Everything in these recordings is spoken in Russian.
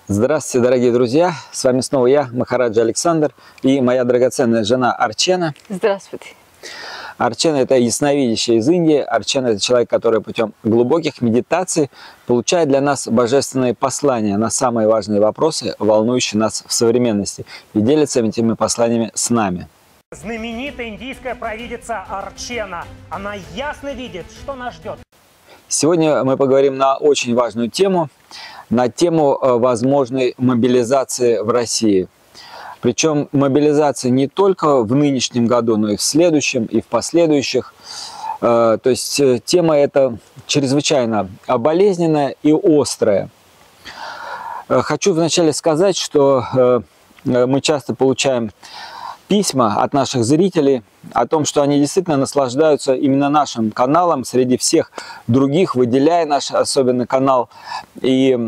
Здравствуйте, дорогие друзья! С вами снова я, Махараджа Александр, и моя драгоценная жена Арчена. Здравствуйте. Арчена – это ясновидящая из Индии. Арчена – это человек, который путем глубоких медитаций получает для нас божественные послания на самые важные вопросы, волнующие нас в современности, и делится этими посланиями с нами. Знаменитая индийская провидица Арчена. Она ясно видит, что нас ждет. Сегодня мы поговорим на очень важную тему, на тему возможной мобилизации в России. Причем мобилизация не только в нынешнем году, но и в следующем, и в последующих. То есть тема эта чрезвычайно болезненная и острая. Хочу вначале сказать, что мы часто получаем письма от наших зрителей о том, что они действительно наслаждаются именно нашим каналом среди всех других, выделяя наш особенный канал и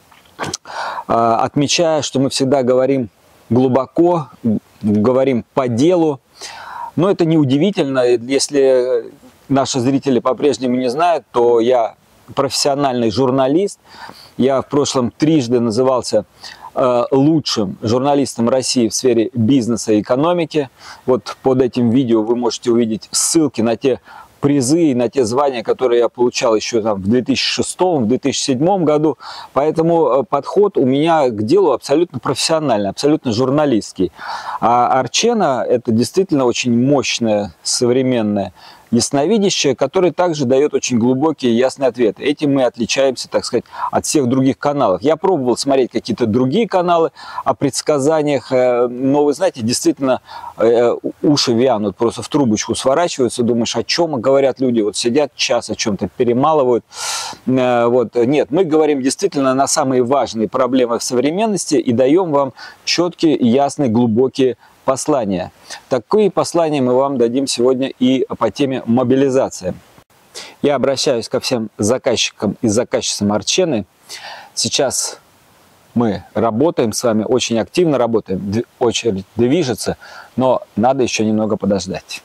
отмечая, что мы всегда говорим глубоко, говорим по делу. Но это неудивительно, если наши зрители по-прежнему не знают, то я профессиональный журналист. Я в прошлом трижды назывался лучшим журналистом России в сфере бизнеса и экономики. Вот под этим видео вы можете увидеть ссылки на те призы и на те звания, которые я получал еще там в 2006, в 2007 году. Поэтому подход у меня к делу абсолютно профессиональный, абсолютно журналистский. А Арчена – это действительно очень мощная, современная ясновидящая, который также дает очень глубокие и ясные ответы. Этим мы отличаемся, так сказать, от всех других каналов. Я пробовал смотреть какие-то другие каналы о предсказаниях, но, вы знаете, действительно уши вянут, просто в трубочку сворачиваются, думаешь, о чем говорят люди, вот сидят час, о чем-то перемалывают. Вот. Нет, мы говорим действительно на самые важные проблемы в современности и даем вам четкие, ясные, глубокие послания. Такие послания мы вам дадим сегодня и по теме мобилизации. Я обращаюсь ко всем заказчикам и заказчицам Арчены. Сейчас мы работаем с вами, очень активно работаем, очередь движется, но надо еще немного подождать.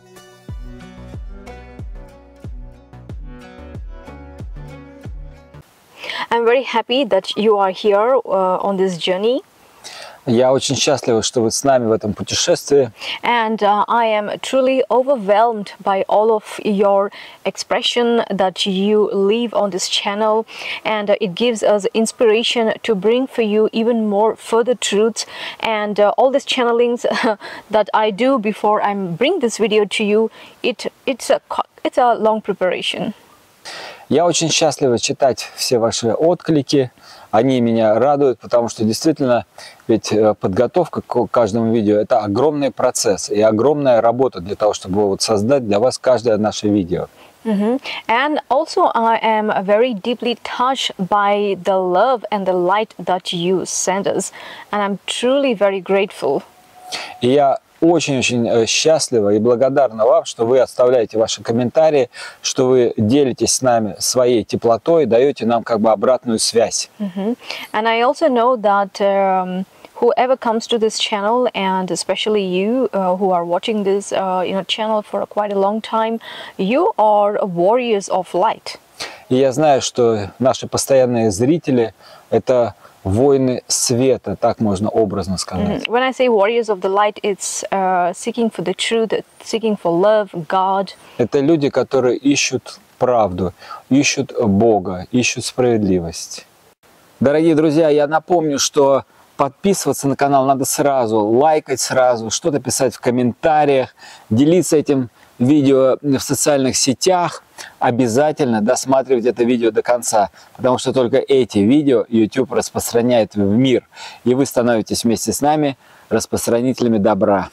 I'm very happy that you are here on this journey. Я очень счастлива, что вы с нами в этом путешествии. And I am truly overwhelmed by all of your expression that you leave on this channel, and it gives us inspiration to bring for you even more further truths, and all these channelings that I do before I bring this video to you, it's a long preparation. Я очень счастлива читать все ваши отклики, они меня радуют, потому что действительно, ведь подготовка к каждому видео – это огромный процесс и огромная работа для того, чтобы вот создать для вас каждое наше видео. And also I am very deeply touched by the love and the light that you send us, and I'm truly very grateful. И я очень-очень счастлива и благодарна вам, что вы оставляете ваши комментарии, что вы делитесь с нами своей теплотой, даете нам как бы обратную связь. And I also know that whoever comes to this channel, and especially you who are watching this channel for quite a long time, you are warriors of light. И я знаю, что наши постоянные зрители – это воины света, так можно образно сказать. When I say warriors of the light, it's seeking for the truth, seeking for love, God. Это люди, которые ищут правду, ищут Бога, ищут справедливость. Дорогие друзья, я напомню, что подписываться на канал надо сразу, лайкать сразу, что-то писать в комментариях, делиться этим видео в социальных сетях. Обязательно досматривать это видео до конца, потому что только эти видео YouTube распространяет в мир, и вы становитесь вместе с нами распространителями добра.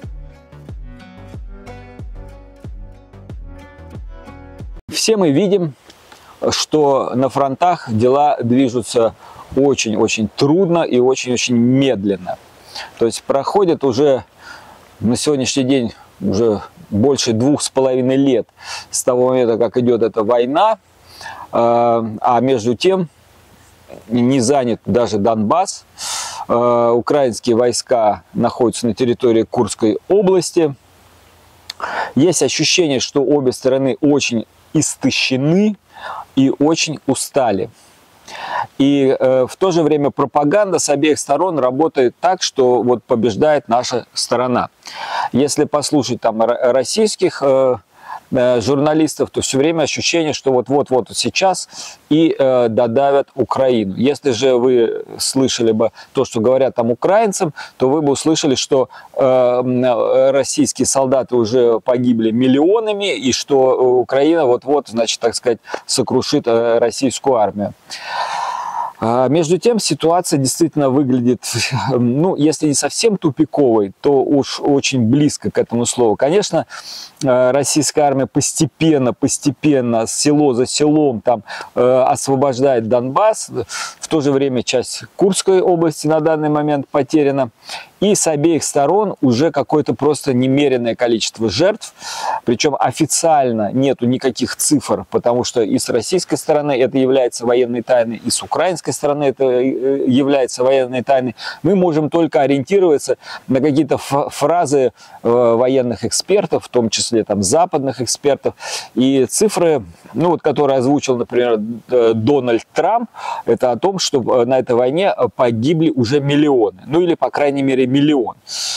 Все мы видим, что на фронтах дела движутся очень-очень трудно и очень-очень медленно. То есть проходит уже на сегодняшний день уже больше 2,5 лет с того момента, как идет эта война, а между тем не занят даже Донбасс. Украинские войска находятся на территории Курской области. Есть ощущение, что обе стороны очень истощены и очень устали. И в то же время пропаганда с обеих сторон работает так, что вот побеждает наша сторона. Если послушать там российских журналистов, то все время ощущение, что вот-вот сейчас и додавят Украину. Если же вы слышали бы то, что говорят там украинцам, то вы бы услышали, что российские солдаты уже погибли миллионами и что Украина вот-вот, значит, так сказать, сокрушит российскую армию. Между тем, ситуация действительно выглядит, ну, если не совсем тупиковой, то уж очень близко к этому слову. Конечно, российская армия постепенно, село за селом там освобождает Донбасс. В то же время часть Курской области на данный момент потеряна. И с обеих сторон уже какое-то просто немеренное количество жертв. Причем официально нету никаких цифр, потому что и с российской стороны это является военной тайной, и с украинской стороны это является военной тайной. Мы можем только ориентироваться на какие-то фразы военных экспертов, в том числе там западных экспертов. И цифры, ну, вот, которые озвучил, например, Дональд Трамп, это о том, что на этой войне погибли уже миллионы. Ну или, по крайней мере, миллион.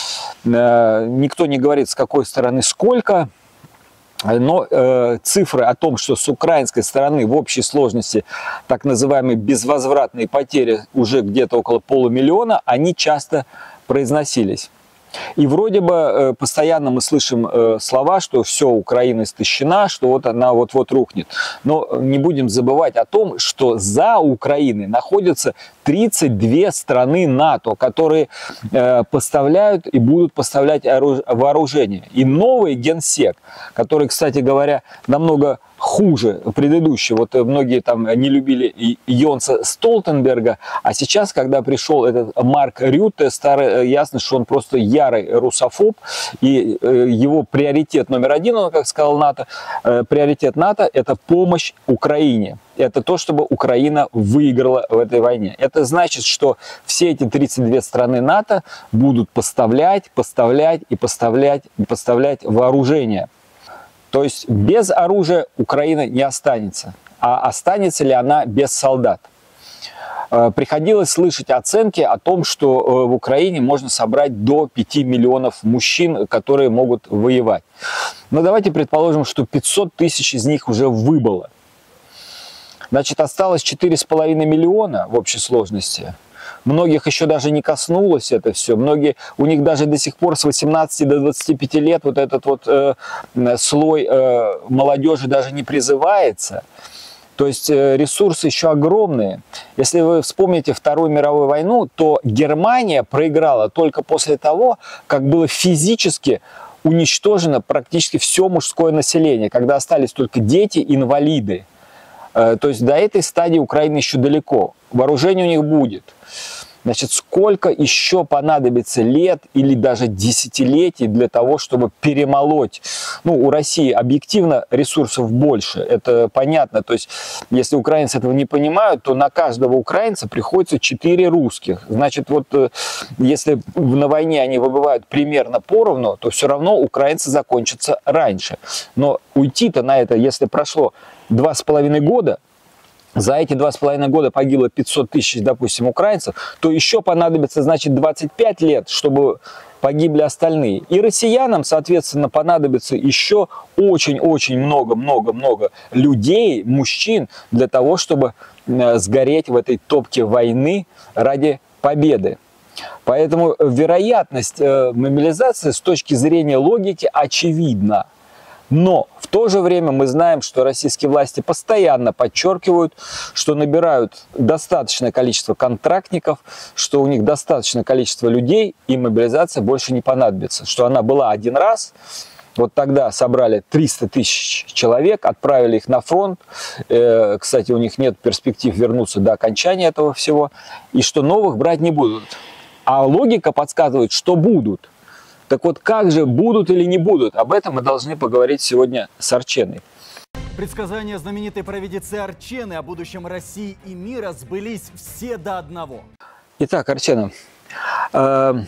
Никто не говорит, с какой стороны сколько, но цифры о том, что с украинской стороны в общей сложности так называемые безвозвратные потери уже где-то около 500 000, они часто произносились. И вроде бы постоянно мы слышим слова, что все, Украина истощена, что вот она вот-вот рухнет. Но не будем забывать о том, что за Украиной находятся 32 страны НАТО, которые поставляют и будут поставлять вооружение. И новый генсек, который, кстати говоря, намного хуже предыдущего. Вот многие там не любили Йенса Столтенберга, а сейчас, когда пришел этот Марк Рютте, старый, ясно, что он просто ярый русофоб, и его приоритет номер один, он, как сказал НАТО, приоритет НАТО – это помощь Украине. Это то, чтобы Украина выиграла в этой войне. Это значит, что все эти 32 страны НАТО будут поставлять вооружение. То есть без оружия Украина не останется. А останется ли она без солдат? Приходилось слышать оценки о том, что в Украине можно собрать до 5 миллионов мужчин, которые могут воевать. Но давайте предположим, что 500 000 из них уже выбыло. Значит, осталось 4,5 миллиона в общей сложности. Многих еще даже не коснулось это все. Многие, у них даже до сих пор с 18 до 25 лет вот этот вот слой молодежи даже не призывается. То есть ресурсы еще огромные. Если вы вспомните Вторую мировую войну, то Германия проиграла только после того, как было физически уничтожено практически все мужское население, когда остались только дети, инвалиды. То есть до этой стадии Украины еще далеко. Вооружение у них будет. Значит, сколько еще понадобится лет или даже десятилетий для того, чтобы перемолоть? Ну, у России объективно ресурсов больше, это понятно. То есть, если украинцы этого не понимают, то на каждого украинца приходится 4 русских. Значит, вот если на войне они выбывают примерно поровну, то все равно украинцы закончатся раньше. Но уйти-то на это, если прошло 2,5 года, за эти 2,5 года погибло 500 000, допустим, украинцев, то еще понадобится, значит, 25 лет, чтобы погибли остальные. И россиянам, соответственно, понадобится еще очень-очень много людей, мужчин, для того, чтобы сгореть в этой топке войны ради победы. Поэтому вероятность мобилизации с точки зрения логики очевидна. Но в то же время мы знаем, что российские власти постоянно подчеркивают, что набирают достаточное количество контрактников, что у них достаточное количество людей, и мобилизация больше не понадобится. Что она была один раз, вот тогда собрали 300 000 человек, отправили их на фронт. Кстати, у них нет перспектив вернуться до окончания этого всего. И что новых брать не будут. А логика подсказывает, что будут. Так вот, как же, будут или не будут? Об этом мы должны поговорить сегодня с Арченой. Предсказания знаменитой провидицы Арчены о будущем России и мира сбылись все до одного. Итак, Арчена, there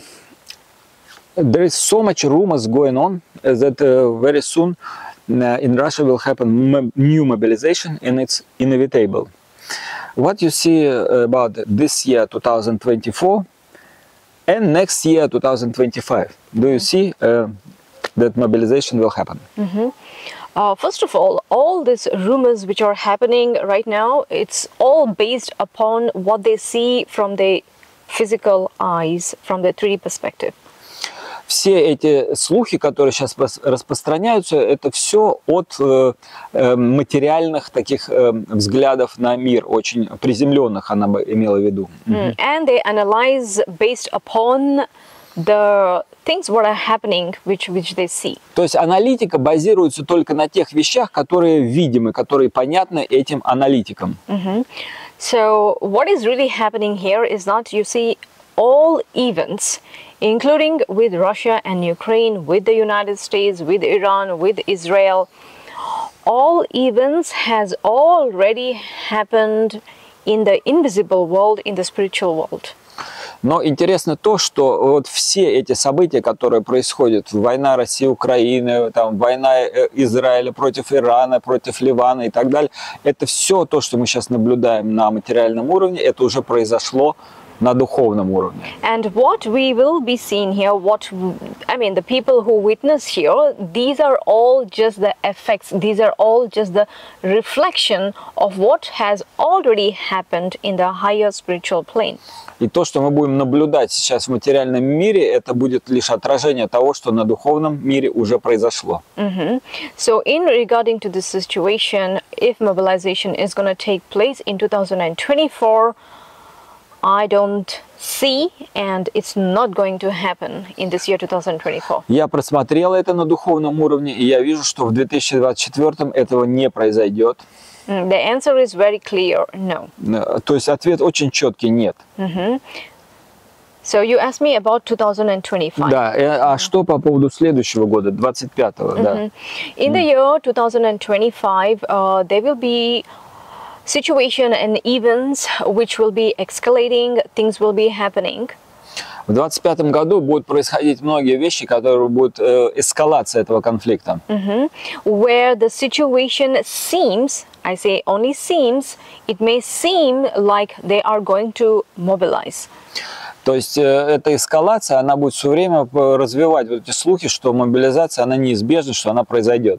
is so much rumors going on that very soon in Russia will happen new mobilization, and it's inevitable. What you see about this year 2024 and next year 2025? Do you see that mobilization will happen? First of all these rumors which are happening right now, it's all based upon what they see from the physical eyes, from the 3D perspective. Все эти слухи, которые сейчас распространяются, это все от материальных таких взглядов на мир, очень приземленных, она бы имела в виду. And they analyze based upon the things what are happening, which they see. То есть аналитика базируется только на тех вещах, которые видимы, которые понятны этим аналитикам. So what is really happening here is that you see all events, including with Russia and Ukraine, with the United States, with Iran, with Israel, all events has already happened in the invisible world, in the spiritual world. Но интересно то, что вот все эти события, которые происходят, война России-Украины, там, война Израиля против Ирана, против Ливана и так далее, это все то, что мы сейчас наблюдаем на материальном уровне, это уже произошло на духовном уровне. And what we will be seeing here, the people who witness here, these are all just the effects, these are all just the reflection of what has already happened in the higher spiritual plane. И то, что мы будем наблюдать сейчас в материальном мире, это будет лишь отражение того, что на духовном мире уже произошло. So in regarding to this situation, if mobilization is going to take place in 2024, I don't see, and it's not going to happen in this year 2024. Я просмотрел это на духовном уровне, и я вижу, что в 2024 этого не произойдет. The answer is very clear, no. То есть ответ очень четкий, нет. So you asked me about 2025. Да, а что по поводу следующего года, 25-го? Да. In the year 2025, there will be situation and events which will be escalating, things will be happening. В 25 году будут происходить многие вещи, которые будут эскалация этого конфликта. Where the situation seems, I say only seems, it may seem like they are going to mobilize. То есть эта эскалация, она будет все время развивать вот эти слухи, что мобилизация, она неизбежна, что она произойдет.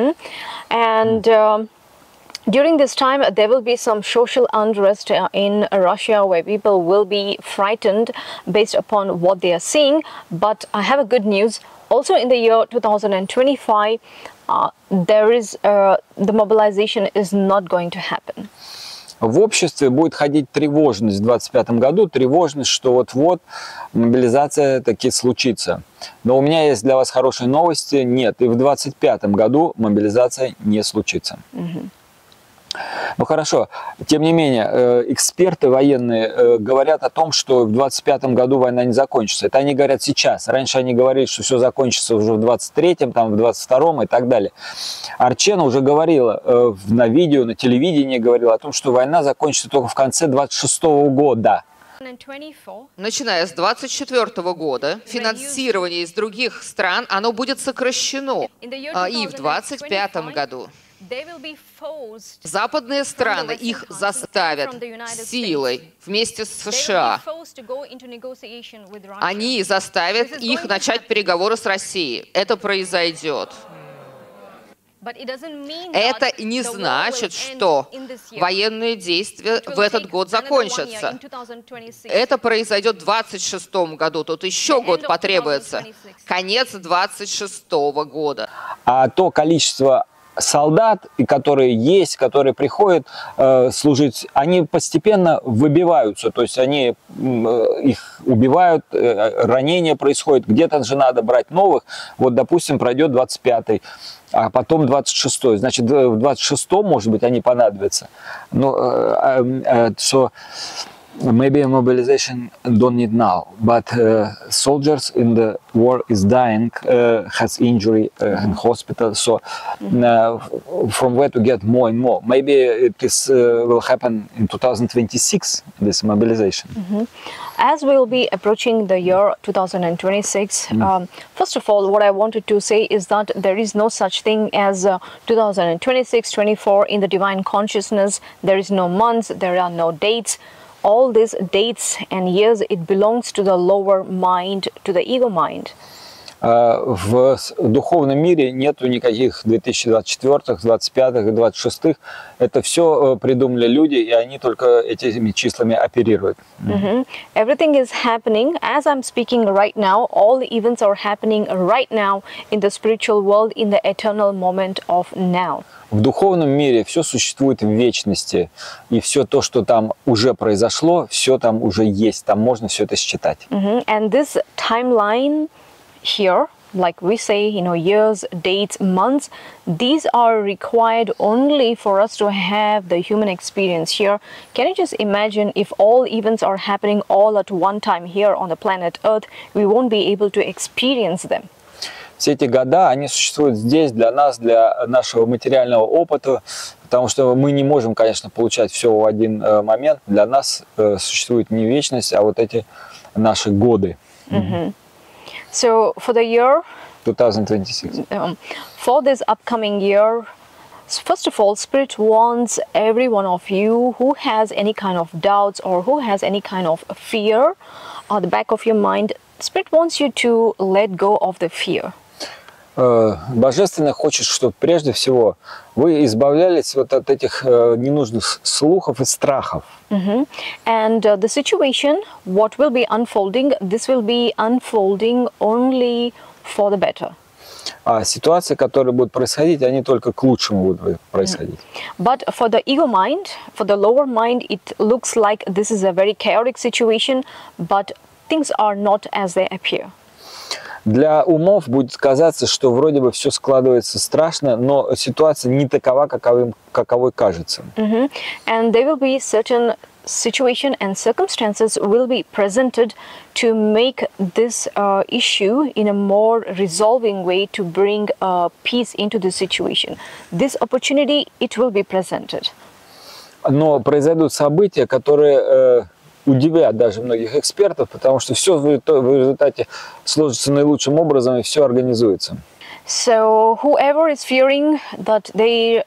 And during this time, there will be some social unrest in Russia where people will be frightened based upon what they are seeing. But I have a good news. Also in the year 2025, the mobilization is not going to happen. В обществе будет ходить тревожность в 2025 году, тревожность, что вот-вот мобилизация таки случится. Но у меня есть для вас хорошие новости. Нет, и в 2025 году мобилизация не случится. Ну хорошо, тем не менее, эксперты военные говорят о том, что в 2025 году война не закончится. Это они говорят сейчас. Раньше они говорили, что все закончится уже в 2023, там, в 2022 и так далее. Арчена уже говорила на видео, на телевидении говорила о том, что война закончится только в конце 2026 года. Начиная с 2024 года финансирование из других стран, оно будет сокращено. И в 2025 году западные страны их заставят силой вместе с США. Они заставят их начать переговоры с Россией. Это произойдет. Это не значит, что военные действия в этот год закончатся. Это произойдет в 2026 году. Тут еще год потребуется. Конец 2026 года. А то количество солдат, которые есть, которые приходят служить, они постепенно выбиваются, то есть они их убивают, ранения происходят, где-то же надо брать новых. Вот, допустим, пройдет 25-й, а потом 26-й, значит, в 26-м, может быть, они понадобятся. Но, Maybe mobilization don't need now, but soldiers in the war is dying, has injury in hospital. So from where to get more and more? Maybe it is will happen in 2026. This mobilization. As we'll be approaching the year 2026, first of all, what I wanted to say is that there is no such thing as 2026, 24 in the divine consciousness. There is no months, there are no dates. All these dates and years, it belongs to the lower mind, to the ego mind. В духовном мире нету никаких 2024, 25 и 26. Это все придумали люди, и они только этими числами оперируют. Everything is happening as I'm speaking right now. All the events are happening right now in the spiritual world, in the eternal moment of now. В духовном мире все существует в вечности, и все то, что там уже произошло, все там уже есть, там можно все это считать. And this timeline here, like we say, years, dates, months, these are required only for us to have the human experience here. Can you just imagine if all events are happening all at one time here on the planet Earth, we won't be able to experience them. Все эти года, они существуют здесь для нас, для нашего материального опыта, потому что мы не можем, конечно, получать все в один момент. Для нас существует не вечность, а вот эти наши годы. So for the year 2026. For this upcoming year, first of all, Spirit wants every one of you who has any kind of doubts or who has any kind of fear at the back of your mind, Spirit wants you to let go of the fear. Божественное хочет, чтобы прежде всего вы избавлялись вот от этих ненужных слухов и страхов. And the situation, what will be unfolding, this will be unfolding only for the better. А ситуации, которые будут происходить, они только к лучшему будут происходить. But for the ego mind, for the lower mind, it looks like this is a very chaotic situation, but things are not as they appear. Для умов будет казаться, что вроде бы все складывается страшно, но ситуация не такова, каковой кажется. And there will be certain situation and circumstances will be presented to make this issue in a more resolving way, to bring peace into the situation. This opportunity, it will be presented. Но произойдут события, которые удивят даже многих экспертов, потому что все в результате сложится наилучшим образом и все организуется. So whoever is fearing that they,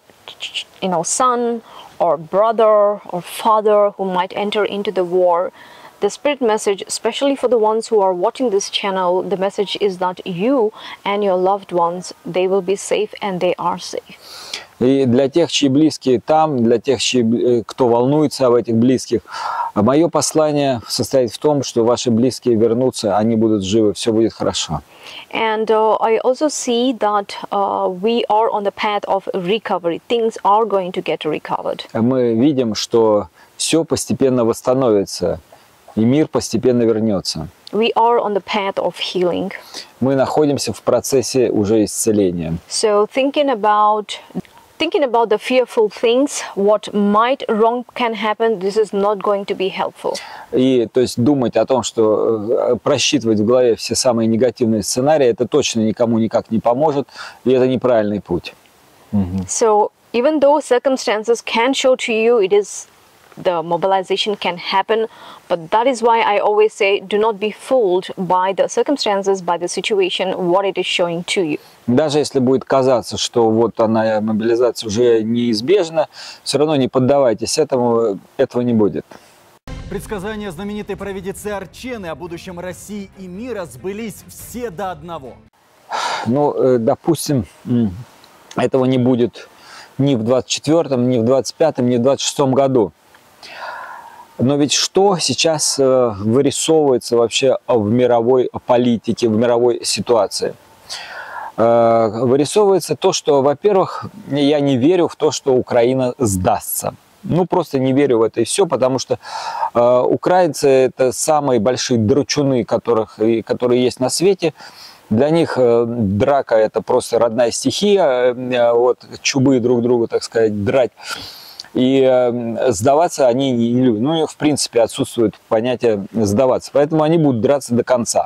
son or brother or father who might enter into the war, the spirit message, especially for the ones who are watching this channel, the message is that you and your loved ones, they will be safe and they are safe. И для тех, чьи близкие там, для тех, кто волнуется об этих близких, мое послание состоит в том, что ваши близкие вернутся, они будут живы, все будет хорошо. And I also see that we are on the path of recovery. Things are going to get recovered. Мы видим, что все постепенно восстановится, и мир постепенно вернется. We are on the path of healing. Мы находимся в процессе уже исцеления. So thinking about the fearful things, what might wrong can happen, this is not going to be helpful. И то есть думать о том, что просчитывать в голове все самые негативные сценарии, это точно никому никак не поможет, и это неправильный путь. So even though circumstances can show to you, the mobilization can happen, but that is why I always say, do not be fooled by the circumstances, by the situation, what it is showing to you. Даже если будет казаться, что вот она, мобилизация уже неизбежна, все равно не поддавайтесь этому, этого не будет. Предсказания знаменитой провидицы Арчены о будущем России и мира сбылись все до одного. Ну, допустим, этого не будет ни в 24-м, ни в 25-м, ни в 26-м году. Но ведь что сейчас вырисовывается вообще в мировой политике, в мировой ситуации? Вырисовывается то, что, во-первых, я не верю в то, что Украина сдастся. Ну, просто не верю в это и все, потому что украинцы – это самые большие драчуны, которые есть на свете. Для них драка – это просто родная стихия, вот, чубы друг друга, так сказать, драть. И сдаваться они не любят. Ну, в принципе, отсутствует понятие сдаваться. Поэтому они будут драться до конца.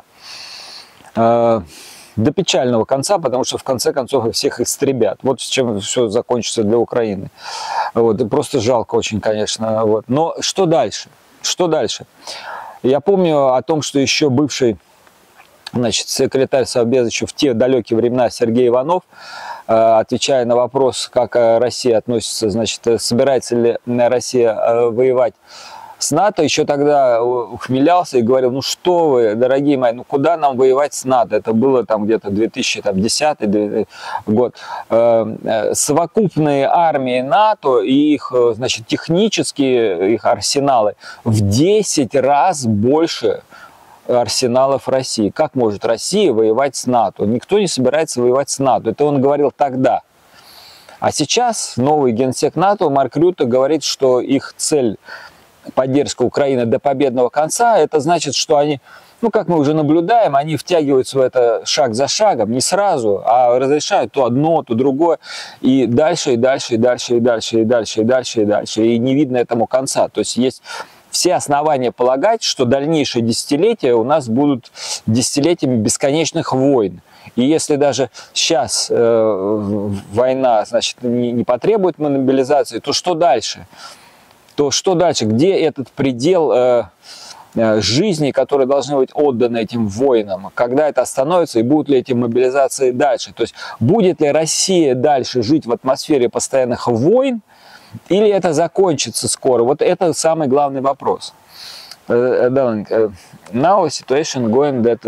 До печального конца, потому что в конце концов всех истребят. Вот с чем все закончится для Украины. Вот. И просто жалко очень, конечно. Вот. Но что дальше? Что дальше? Я помню о том, что еще бывший, значит, секретарь Совбеза еще в те далекие времена Сергей Иванов, отвечая на вопрос, как Россия относится, значит, собирается ли Россия воевать с НАТО, еще тогда ухмелялся и говорил: ну что вы, дорогие мои, ну куда нам воевать с НАТО? Это было там где-то 2010 год. Совокупные армии НАТО и их, значит, технические их арсеналы в 10 раз больше арсеналов России. Как может Россия воевать с НАТО? Никто не собирается воевать с НАТО. Это он говорил тогда. А сейчас новый генсек НАТО Марк Рютте говорит, что их цель — поддержка Украины до победного конца. Это значит, что они, ну, как мы уже наблюдаем, они втягиваются в это шаг за шагом, не сразу, а разрешают то одно, то другое, и дальше, и дальше, и дальше, и дальше, и дальше, и дальше, и дальше, и не видно этому конца. То есть есть все основания полагать, что дальнейшие десятилетия у нас будут десятилетиями бесконечных войн. И если даже сейчас война, значит, не потребует мобилизации, то что дальше? То что дальше? Где этот предел жизни, которые должны быть отданы этим воинам? Когда это остановится и будут ли эти мобилизации дальше? То есть будет ли Россия дальше жить в атмосфере постоянных войн, или это закончится скоро? Вот это самый главный вопрос. Darling, now situation going that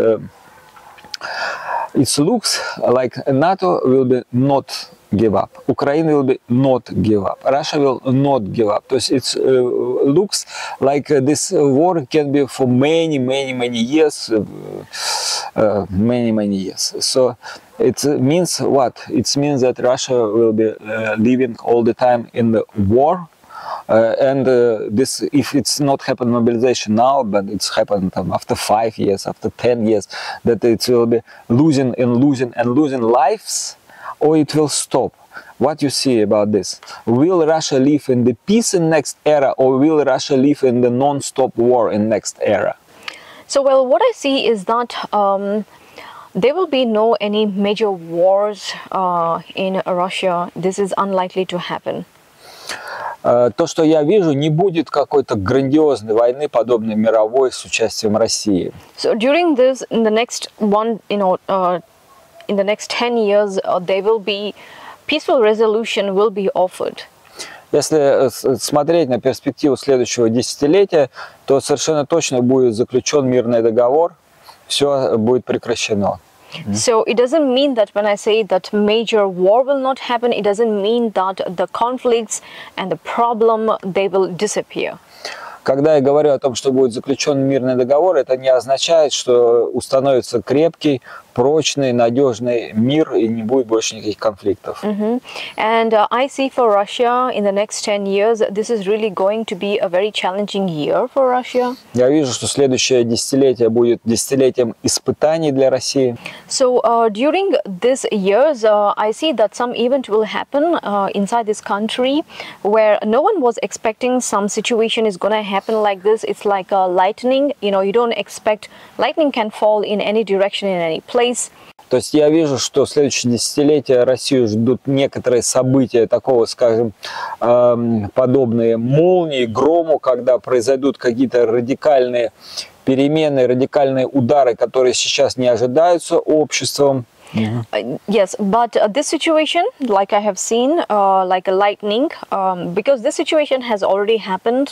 it looks like NATO will be not give up. Ukraine will be not give up. Russia will not give up. So it looks like this war can be for many years, many years. So it means what? It means that Russia will be living all the time in the war. This, if it's not happened mobilization now, but it's happened after 5 years, after 10 years, that it will be losing lives, or it will stop. What you see about this? Will Russia live in the peace in next era, or will Russia live in the non-stop war in next era? So, well, what I see is that there will be no any major wars in Russia. This is unlikely to happen. То, что я вижу, не будет какой-то грандиозной войны, подобной мировой, с участием России. So during this, in the next in the next 10 years, there will be peaceful resolution will be offered. Если смотреть на перспективу следующего десятилетия, то совершенно точно будет заключен мирный договор, все будет прекращено. So it doesn't mean that when I say that major war will not happen, it doesn't mean that the conflicts and the problem, they will disappear. Когда я говорю о том, что будет заключен мирный договор, это не означает, что установится крепкий, прочный, надежный мир и не будет больше никаких конфликтов. And I see for Russia in the next 10 years, this is really going to be a very challenging year for Russia. Я вижу, что следующее десятилетие будет десятилетием испытаний для России. So during these years, I see that some event will happen inside this country where no one was expecting some situation is going to happen like this. It's like a lightning. You know, you don't expect lightning can fall in any direction in any place. То есть я вижу, что в следующее десятилетие Россию ждут некоторые события такого, скажем, подобные молнии, грому, когда произойдут какие-то радикальные перемены, радикальные удары, которые сейчас не ожидаются обществом. Yes, but this situation, like I have seen, like a lightning, because this situation has already happened.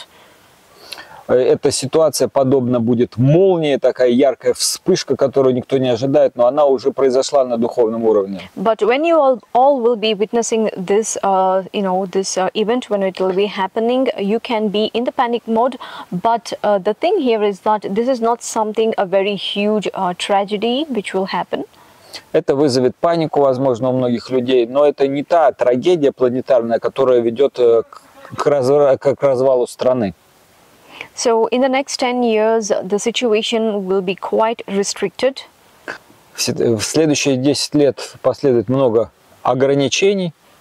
Эта ситуация подобна будет молнии, такая яркая вспышка, которую никто не ожидает, но она уже произошла на духовном уровне. But when you all will be witnessing this, this event, when it will be happening, you can be in the panic mode. But the thing here is that this is not something a very huge tragedy which will happen. Это вызовет панику, возможно, у многих людей, но это не та трагедия планетарная, которая ведет к развалу страны. So in the next 10 years, the situation will be quite restricted. В следующие 10 лет последует много ограничений.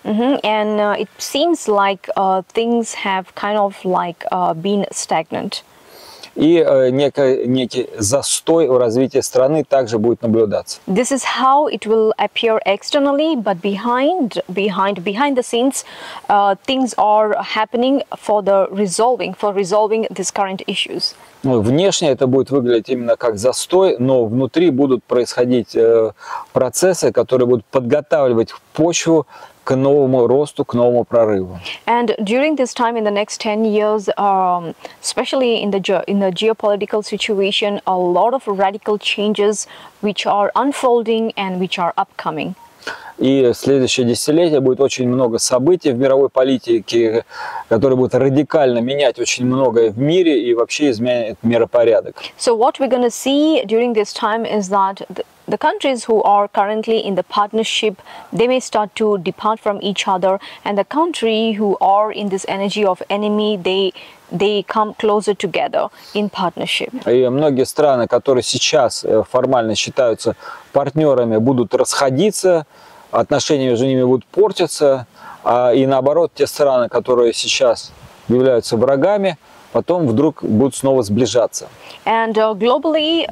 And it seems like things have kind of like been stagnant. И некий застой в развитии страны также будет наблюдаться. This is how it will appear externally, but behind the scenes, things are happening for resolving these current issues. Внешне это будет выглядеть именно как застой, но внутри будут происходить процессы, которые будут подготавливать почву к новому росту, к новому прорыву. And during this time, in the next 10 years, especially in the geopolitical situation, a lot of radical changes which are unfolding and which are upcoming. И в следующее десятилетие будет очень много событий в мировой политике, которые будут радикально менять очень многое в мире и вообще изменять миропорядок. So what we're going to see during this time is that the countries who are currently in the partnership, they may start to depart from each other, and the country who are in this energy of enemy, they come closer together in partnership. И многие страны, которые сейчас формально считаются партнерами, будут расходиться, отношения между ними будут портиться, и наоборот, те страны, которые сейчас являются врагами, потом вдруг будут снова сближаться. And globally,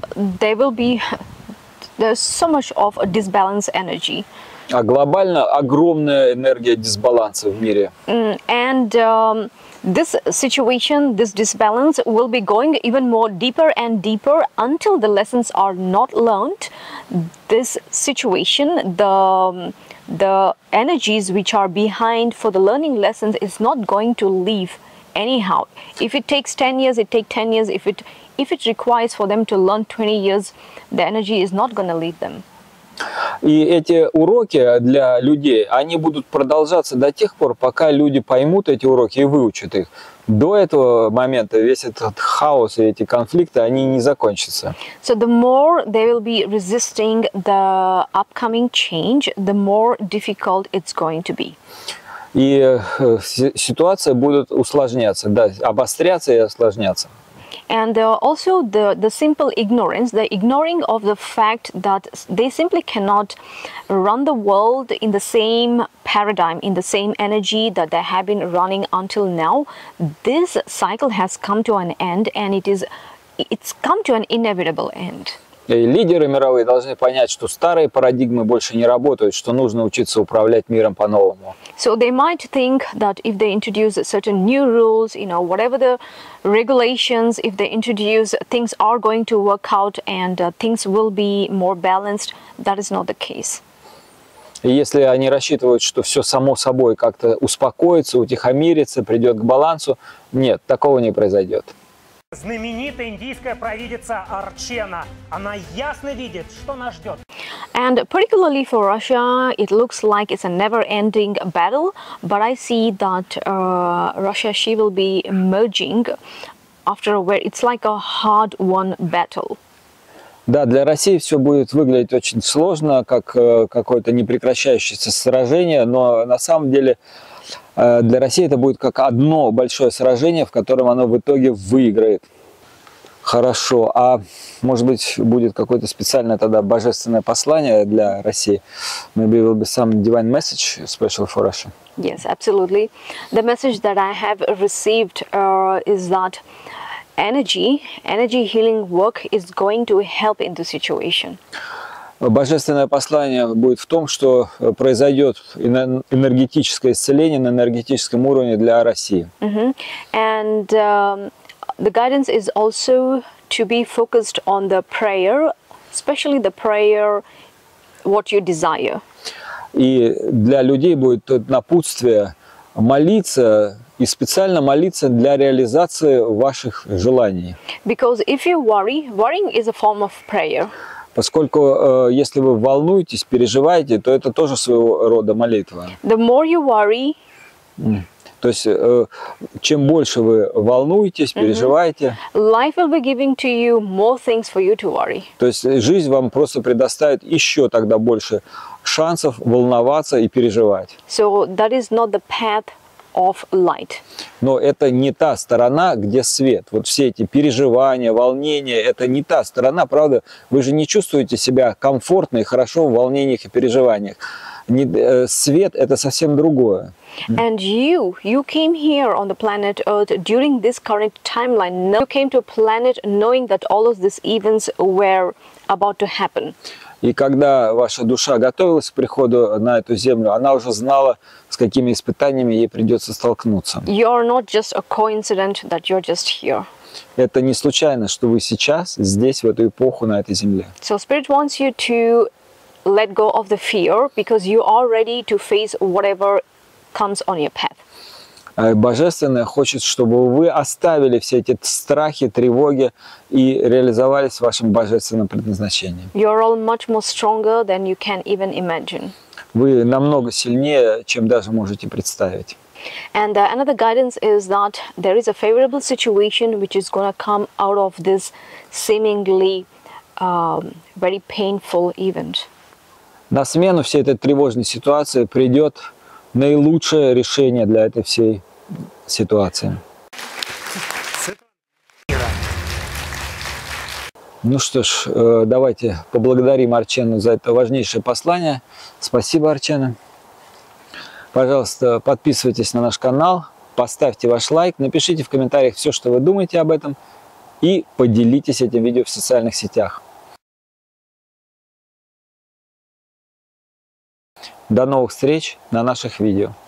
there's so much of a disbalanced energy. А глобально огромная энергия дисбаланса в мире. And this situation, this disbalance will be going even more deeper and deeper until the lessons are not learned. This situation, the energies which are behind for the learning lessons is not going to leave anyhow. If it takes 10 years, it takes 10 years. If it requires for them to learn 20 years, the energy is not going to leave them. И эти уроки для людей, они будут продолжаться до тех пор, пока люди поймут эти уроки и выучат их. До этого момента весь этот хаос и эти конфликты, они не закончатся. So the more they will be resisting the upcoming change, the more difficult it's going to be. И ситуация будет усложняться, да, обостряться и осложняться. And also the simple ignorance, the ignoring of the fact that they simply cannot run the world in the same paradigm, in the same energy that they have been running until now. This cycle has come to an end, and it's come to an inevitable end. И лидеры мировые должны понять, что старые парадигмы больше не работают, что нужно учиться управлять миром по-новому. So they might think that if they introduce certain new rules, whatever the regulations, if they introduce, things are going to work out and things will be more balanced. That is not the case. И если они рассчитывают, что все само собой как-то успокоится, утихомирится, придет к балансу, нет, такого не произойдет. Знаменитая индийская провидица Арчена. Она ясно видит, что нас ждет. And particularly for Russia, it looks like it's a never-ending battle. But I see that Russia, she will be emerging after a while. It's like a hard-won battle. Да, для России все будет выглядеть очень сложно, как какое-то непрекращающееся сражение, но на самом деле для России это будет как одно большое сражение, в котором оно в итоге выиграет. Хорошо. А может быть, будет какое-то специальное тогда божественное послание для России? Maybe it will be some divine message special for Russia. Yes, absolutely. The message that I have received is that energy healing work is going to help in the situation. Божественное послание будет в том, что произойдет энергетическое исцеление на энергетическом уровне для России. And the guidance is also to be focused on the prayer, especially the prayer what you desire. И для людей будет напутствие молиться и специально молиться для реализации ваших желаний. Because if you worrying is a form of prayer. Поскольку если вы волнуетесь, переживаете, то это тоже своего рода молитва. The more you worry, то есть чем больше вы волнуетесь, переживаете, life will be giving to you more things for you to worry. То есть жизнь вам просто предоставит еще тогда больше шансов волноваться и переживать. So that is not the path of light. Но это не та сторона, где свет. Вот все эти переживания, волнения, это не та сторона, правда? Вы же не чувствуете себя комфортно и хорошо в волнениях и переживаниях. Свет – это совсем другое. And you came here on the planet Earth during this current timeline. You came to a planet knowing that all of these events were about to happen. И когда ваша душа готовилась к приходу на эту землю, она уже знала, с какими испытаниями ей придется столкнуться. You're not just a coincidence that you're just here. Это не случайно, что вы сейчас здесь, в эту эпоху, на этой земле. So Spirit wants you to let go of the fear because you are ready to face whatever comes on your path. Божественное хочет, чтобы вы оставили все эти страхи, тревоги и реализовались в вашем божественном предназначении. You're all much more stronger than you can even imagine. Вы намного сильнее, чем даже можете представить. And another guidance is that there is a favorable situation which is going to come out of this seemingly very painful event. На смену всей этой тревожной ситуации придет наилучшее решение для этой всей ситуации. Ну что ж, давайте поблагодарим Арчену за это важнейшее послание. Спасибо, Арчена. Пожалуйста, подписывайтесь на наш канал, поставьте ваш лайк, напишите в комментариях все, что вы думаете об этом, и поделитесь этим видео в социальных сетях. До новых встреч на наших видео.